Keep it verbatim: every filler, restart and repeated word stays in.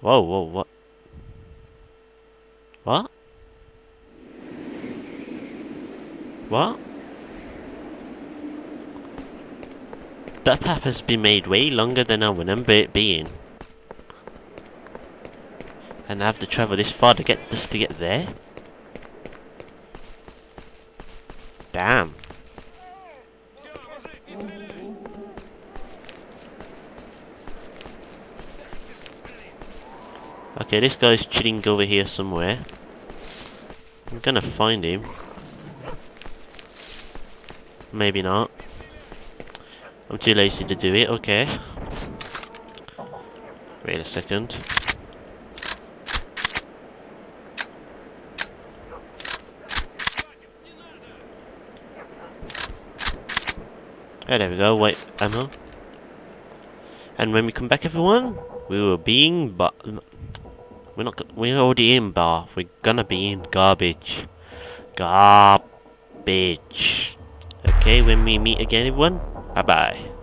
Whoa, whoa, what? What? What? That path has been made way longer than I remember it being. And I have to travel this far to get just to get there? Damn. Okay, this guy's chilling over here somewhere. I'm gonna find him. Maybe not. I'm too lazy to do it, okay. Wait a second. Oh, there we go, white ammo. And when we come back, everyone, we will be in bar. We're not. We're already in bar. We're gonna be in garbage. Garbage. Okay, when we meet again, everyone. Bye bye.